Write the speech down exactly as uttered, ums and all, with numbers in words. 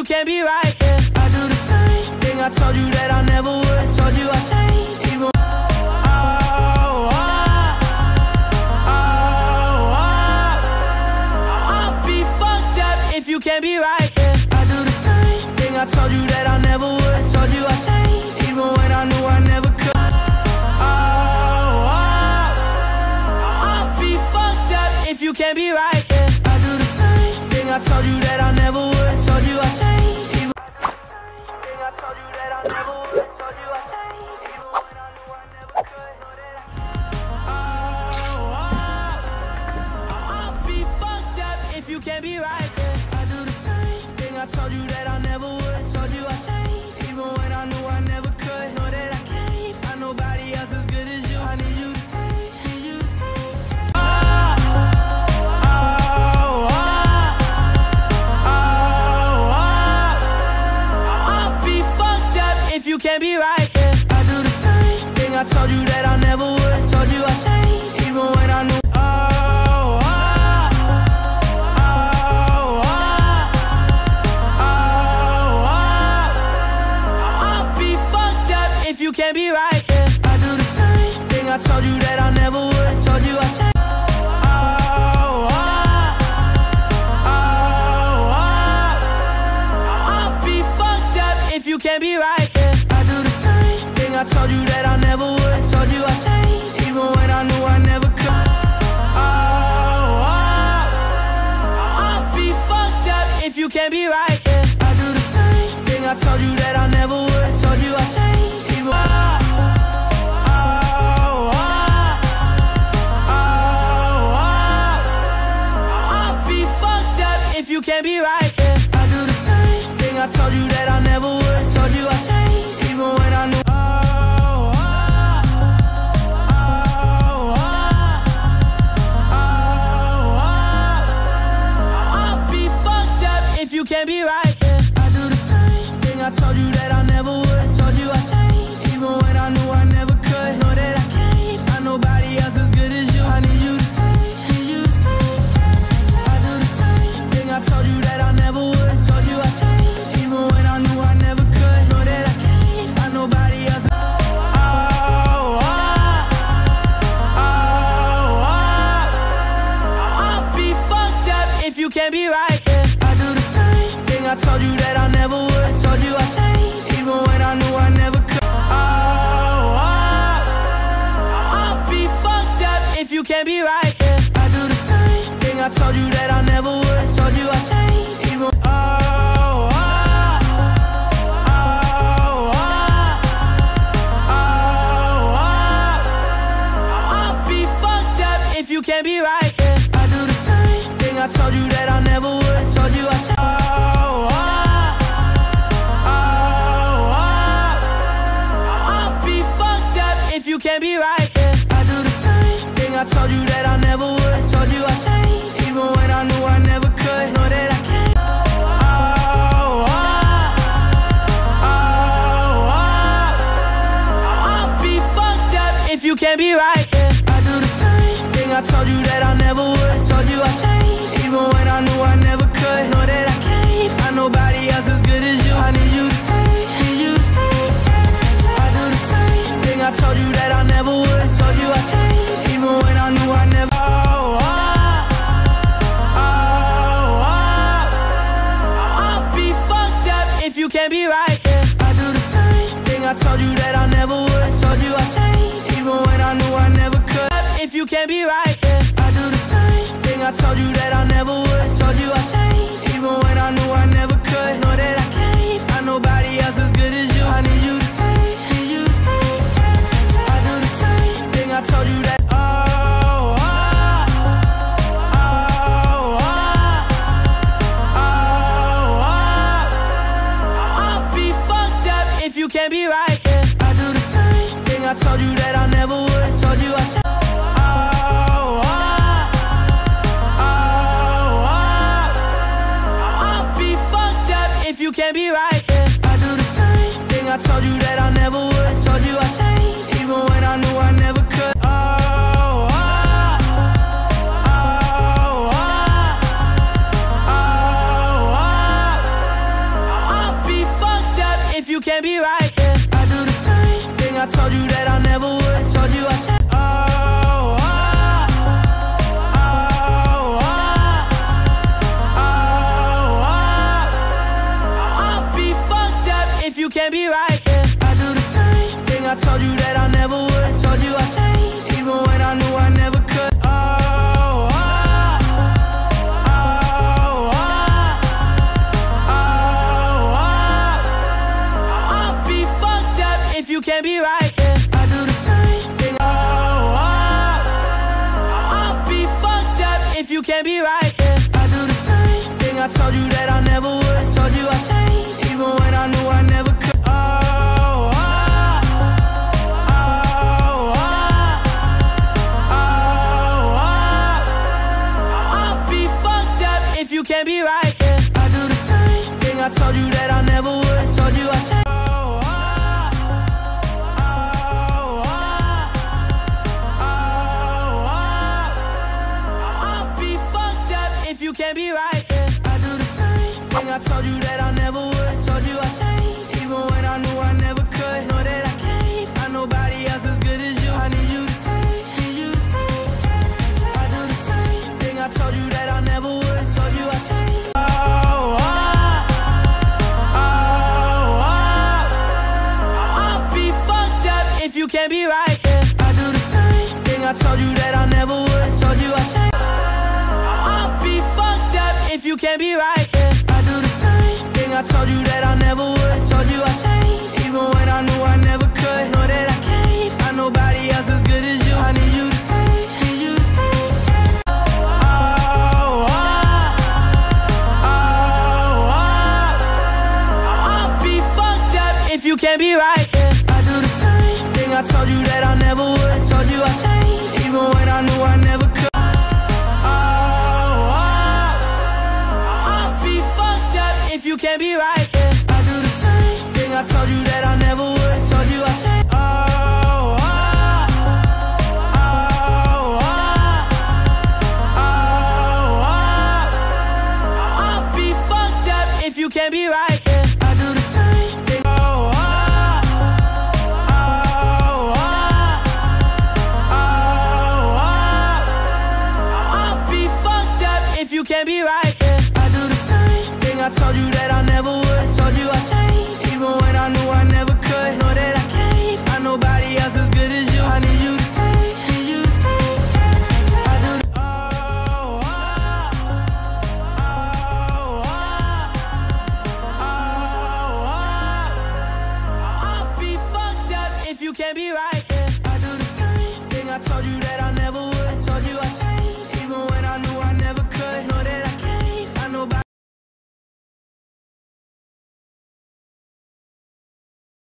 can't be right, yeah. I do the same thing I told you that I never would. Told you I changed, even oh, oh, oh, oh. I'll be fucked up if you can't be right, yeah. I do the same thing I told you that I never would. Told you I changed, even when I knew I never could. If you can't be right, yeah. I do the same thing I told you that I never would. Told you I changed, even thing I told you that I never would. Told you I changed, even when I knew I never could. Know that I can't. Oh, oh, I'll be fucked up if you can't be right, yeah. I do the same thing I told you that I never would. Told you I changed, even when I knew I never could. Know that I can't find nobody else as good as you. I need you to stay, need you to stay. You can't be right, yeah. I do the same thing I told you that I never would. Told you I changed, even when I knew. Oh, oh, oh, oh, oh. I'll be fucked up if you can't be right, yeah. I do the same thing I told you that I never would. Told you I changed. Oh, oh, oh, I'll be fucked up if you can't be right, yeah. I told you that I never would. Told you I changed, even when I knew I never could. Oh, oh, I'll be fucked up if you can't be right, yeah. I do the same thing I told you that I never would. Told you I changed, even oh, oh, oh, oh, I'll be fucked up if you can't be right, yeah. I do the same thing I told you that I never would. Told you I changed, even when I knew. You can't be right, yeah. I do the same thing I told you that I never would. Told you I changed, even when I knew I never could. Know that I can't find nobody else as good as you. I need you to stay, need you to stay. I do the same thing I told you that I never would. Told you I changed, even when I knew I never could. Know that I can't find nobody else. Oh, oh, oh, oh, I'll be fucked up if you can't be right, yeah. I told you that I never would. Told you I changed, even when I knew I never could. Oh, oh, I'll be fucked up if you can't be right, yeah. I do the same thing I told you that I never would. Told you I changed, even oh, oh, oh, oh, oh, I'll be fucked up if you can't be right, yeah. I do the same thing I told you that I never would. Told you I changed. You can't be right, yeah. I do the same thing I told you that I never would. Told you I changed, even when I knew I never could. Know that I can't. Oh, oh, oh, oh, I'll be fucked up if you can't be right, yeah. I do the same thing I told you that I never would. Told you I changed, even when I knew I never could. Know that I can't find nobody else as good as you. I need you to stay, need you to stay. I do the same thing I told you that I never would. Told you I changed, even when I knew I never. Oh, oh, oh, oh, I'll be fucked up if you can't be right, yeah. I do the same thing I told you that I never would. Told you I changed, even when I knew I never could. If you can't be right, yeah. I do the same thing I told you that I never would. Told you I changed, even when I knew I never could. Know that I can't find nobody else as good as you. I need you to stay, need you to stay. I do the same thing I told you that. Oh, oh, oh, oh, oh, I'll be fucked up if you can't be right, yeah. I do the same thing I told you that I never would. Told you I changed. Oh, oh, oh, oh, I'll be fucked up if you can't be right, yeah. I do the same thing I told you can't be right, yeah. I do the same thing I told you that I never would. I told you I changed, even when I knew I never could. Oh, oh, oh, oh, oh, oh. I'll be fucked up if you can't be right, yeah. I do the same thing I told you that I never would. I told you I changed. You can't be right, yeah. I do the same thing I told you that I never would. I told you I changed, even when I knew I never could. Know that I can't find nobody else as good as you. I need you to stay, need you to stay. I do the same thing I told you that I never would. I told you I changed. Oh, oh, oh, oh. I'll be fucked up if you can't be right, yeah. I do the same thing I told you that I never would. I told you I changed. If you can't be right, yeah. I do the same thing I told you that I never would. I told you I changed, even when I knew I never could. Know that I can't find nobody else as good as you. I need you to stay, need you to stay. Oh, oh, oh, oh, oh. I'll be fucked up if you can't be right, yeah. I do the same thing I told you that I never would. I told you I changed, even when I knew I never could. If you can't be right, yeah. I do the same thing I told you that I never would. I told you I changed. Oh, oh, oh, oh, oh. I'll be fucked up if you can't be right, yeah. I do the same thing. Oh, oh, oh, oh, oh. I'll be fucked up if you can't be right, yeah. I do the same thing I told you that I never would. I told you I changed, even when I knew I never could. Know that I can't find nobody else as good.